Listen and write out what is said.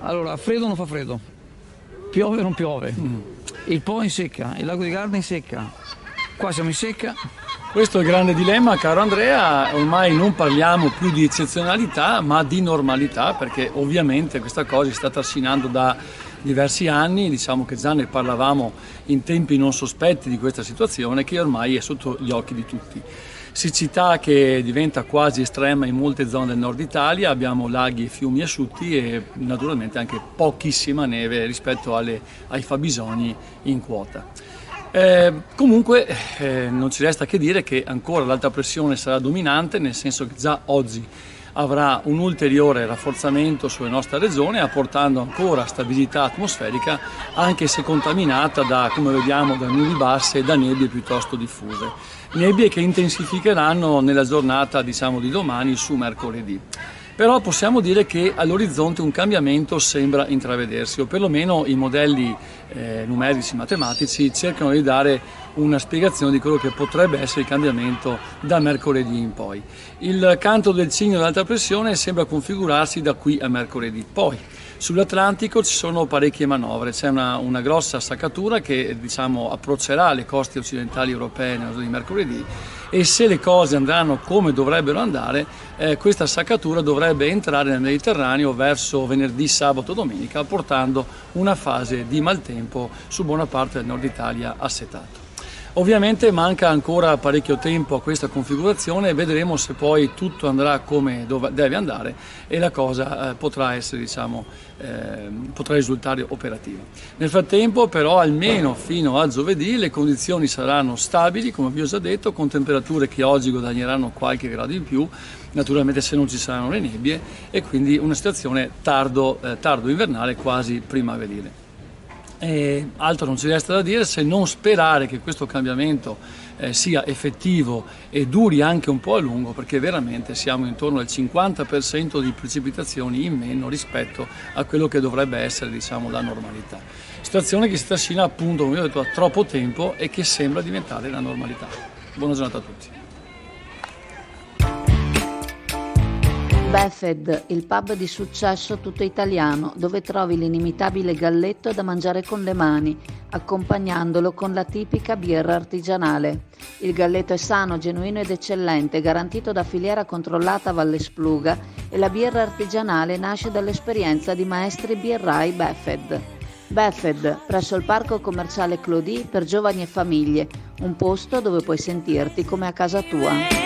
Allora, freddo non fa freddo, piove non piove, il Po è in secca, il lago di Garda è in secca, qua siamo in secca. Questo è il grande dilemma, caro Andrea. Ormai non parliamo più di eccezionalità ma di normalità, perché ovviamente questa cosa si sta trascinando da diversi anni. Diciamo che già ne parlavamo in tempi non sospetti di questa situazione che ormai è sotto gli occhi di tutti. Siccità che diventa quasi estrema in molte zone del nord Italia, abbiamo laghi e fiumi asciutti e naturalmente anche pochissima neve rispetto ai fabbisogni in quota. Comunque non ci resta che dire che ancora l'alta pressione sarà dominante, nel senso che già oggi avrà un ulteriore rafforzamento sulle nostre regioni, apportando ancora stabilità atmosferica, anche se contaminata da, come vediamo, da nubi basse e da nebbie piuttosto diffuse. Nebbie che intensificheranno nella giornata, diciamo, di domani su mercoledì. Però possiamo dire che all'orizzonte un cambiamento sembra intravedersi, o perlomeno i modelli numerici matematici cercano di dare una spiegazione di quello che potrebbe essere il cambiamento da mercoledì in poi. Il canto del cigno dell'alta pressione sembra configurarsi da qui a mercoledì. Poi sull'Atlantico ci sono parecchie manovre, c'è una grossa saccatura che, diciamo, approccerà le coste occidentali europee nella giornata di mercoledì, e se le cose andranno come dovrebbero andare, questa saccatura dovrebbe entrare nel Mediterraneo verso venerdì, sabato, domenica, portando una fase di maltempo su buona parte del nord Italia assetato. Ovviamente manca ancora parecchio tempo a questa configurazione e vedremo se poi tutto andrà come deve andare e la cosa potrà essere, diciamo, potrà risultare operativa. Nel frattempo però almeno fino a giovedì le condizioni saranno stabili, come vi ho già detto, con temperature che oggi guadagneranno qualche grado in più, naturalmente se non ci saranno le nebbie, e quindi una situazione tardo invernale, quasi primaverile. Altro non ci resta da dire se non sperare che questo cambiamento sia effettivo e duri anche un po' a lungo, perché veramente siamo intorno al 50% di precipitazioni in meno rispetto a quello che dovrebbe essere, diciamo, la normalità. Situazione che si trascina, appunto, come ho detto, da troppo tempo e che sembra diventare la normalità. Buona giornata a tutti. Beffed, il pub di successo tutto italiano, dove trovi l'inimitabile galletto da mangiare con le mani, accompagnandolo con la tipica birra artigianale. Il galletto è sano, genuino ed eccellente, garantito da filiera controllata Valle Spluga, e la birra artigianale nasce dall'esperienza di maestri birrai Beffed. Beffed, presso il parco commerciale Clodì per giovani e famiglie, un posto dove puoi sentirti come a casa tua.